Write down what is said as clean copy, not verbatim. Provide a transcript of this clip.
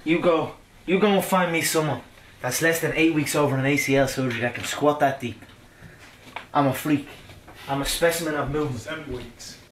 You go and find me someone that's less than 8 weeks over an ACL surgery that can squat that deep. I'm a freak. I'm a specimen of movement. 7 weeks.